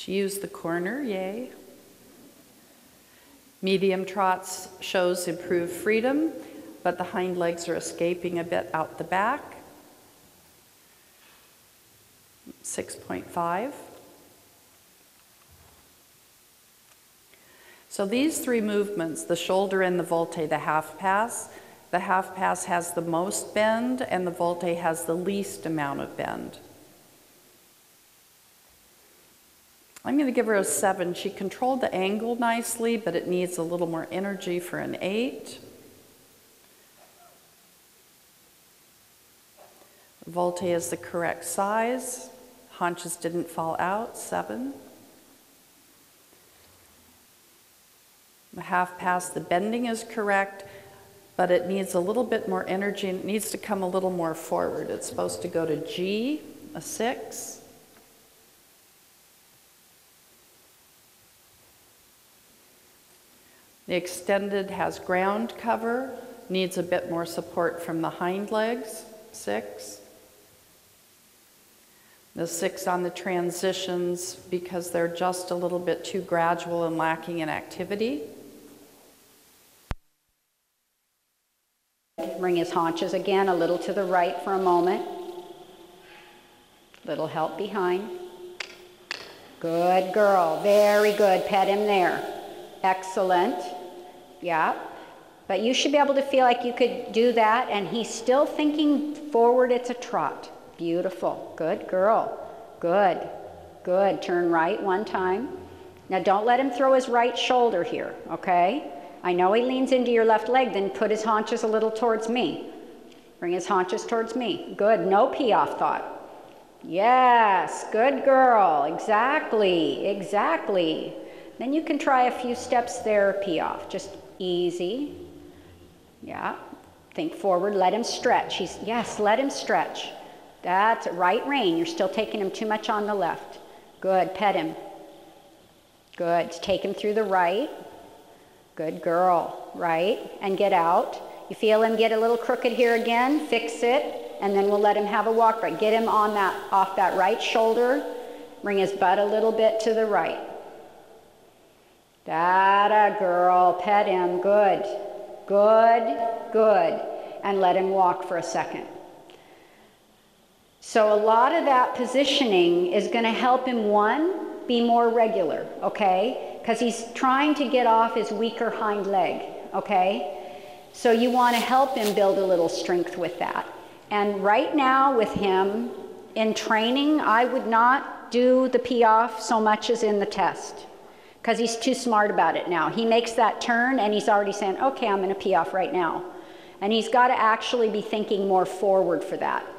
She used the corner, yay. Medium trots shows improved freedom, but the hind legs are escaping a bit out the back. 6.5. So these three movements, the shoulder and the volte, the half pass has the most bend and the volte has the least amount of bend. I'm going to give her a 7. She controlled the angle nicely, but it needs a little more energy for an 8. Volte is the correct size. Haunches didn't fall out, 7. The half pass, the bending is correct, but it needs a little bit more energy and it needs to come a little more forward. It's supposed to go to G, a 6. The extended has ground cover, needs a bit more support from the hind legs, 6. The 6 on the transitions because they're just a little bit too gradual and lacking in activity. Bring his haunches again a little to the right for a moment. Little help behind. Good girl, very good, pet him there. Excellent, yeah. But you should be able to feel like you could do that and he's still thinking forward, it's a trot. Beautiful, good girl, good, good. Turn right one time. Now don't let him throw his right shoulder here, okay? I know he leans into your left leg, then put his haunches a little towards me. Bring his haunches towards me. Good, no pee off thought. Yes, good girl, exactly, exactly. Then you can try a few steps there, pee off, just easy. Yeah, think forward, let him stretch. Yes, let him stretch. That's right rein, you're still taking him too much on the left. Good, pet him. Good, take him through the right. Good girl, right, and get out. You feel him get a little crooked here again, fix it, and then we'll let him have a walk right. Get him on that, off that right shoulder, bring his butt a little bit to the right. That-a girl, pet him, good, good, good, and let him walk for a second. So a lot of that positioning is going to help him, one, be more regular, okay? Because he's trying to get off his weaker hind leg, okay? So you want to help him build a little strength with that. And right now with him, in training, I would not do the pee off so much as in the test. Because he's too smart about it now. He makes that turn and he's already saying, okay, I'm going to pee off right now. And he's got to actually be thinking more forward for that.